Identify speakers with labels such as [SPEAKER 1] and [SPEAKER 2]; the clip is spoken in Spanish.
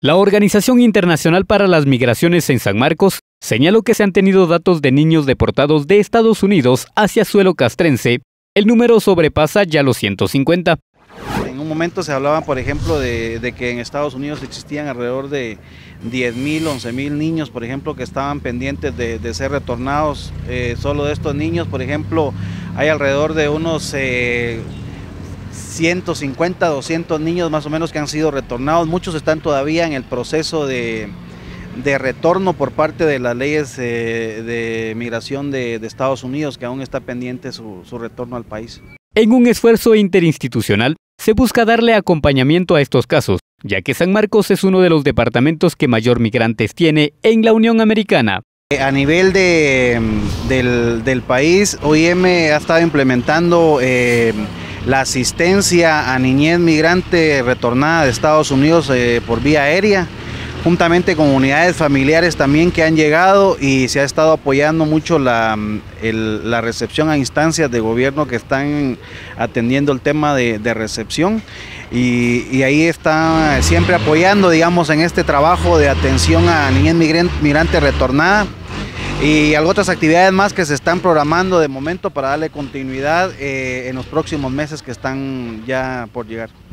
[SPEAKER 1] La Organización Internacional para las Migraciones en San Marcos señaló que se han tenido datos de niños deportados de Estados Unidos hacia suelo castrense. El número sobrepasa ya los 150.
[SPEAKER 2] En un momento se hablaba, por ejemplo, de que en Estados Unidos existían alrededor de 10.000, 11.000 niños, por ejemplo, que estaban pendientes de ser retornados. Solo de estos niños, por ejemplo, hay alrededor de unos 150, 200 niños más o menos que han sido retornados. Muchos están todavía en el proceso de retorno por parte de las leyes de migración de Estados Unidos, que aún está pendiente su retorno al país.
[SPEAKER 1] En un esfuerzo interinstitucional, se busca darle acompañamiento a estos casos, ya que San Marcos es uno de los departamentos que mayor migrantes tiene en la Unión Americana.
[SPEAKER 2] A nivel del país, OIM ha estado implementando la asistencia a niñez migrante retornada de Estados Unidos por vía aérea, juntamente con unidades familiares también que han llegado, y se ha estado apoyando mucho la recepción a instancias de gobierno que están atendiendo el tema de recepción, y ahí está siempre apoyando, digamos, en este trabajo de atención a niñez migrante retornada, y otras actividades más que se están programando de momento para darle continuidad en los próximos meses que están ya por llegar.